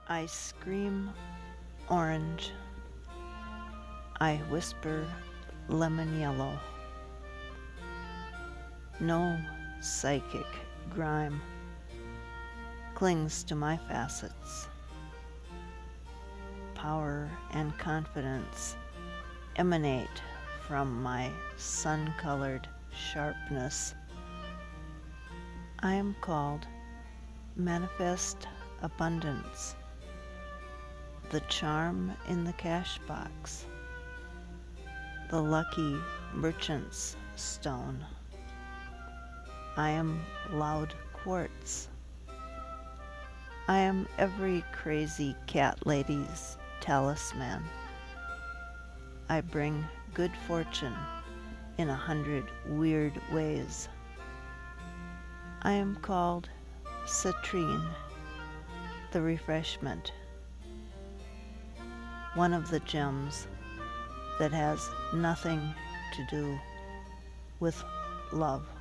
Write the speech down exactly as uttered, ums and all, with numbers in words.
I scream orange. I whisper lemon yellow. No psychic grime clings to my facets. Power and confidence emanate from my sun-colored sharpness. I am called Manifest Abundance, the charm in the cash box, the lucky merchant's stone. I am loud quartz. I am every crazy cat lady's talisman. I bring good fortune in a hundred weird ways. I am called citrine, the refreshment, one of the gems that has nothing to do with love.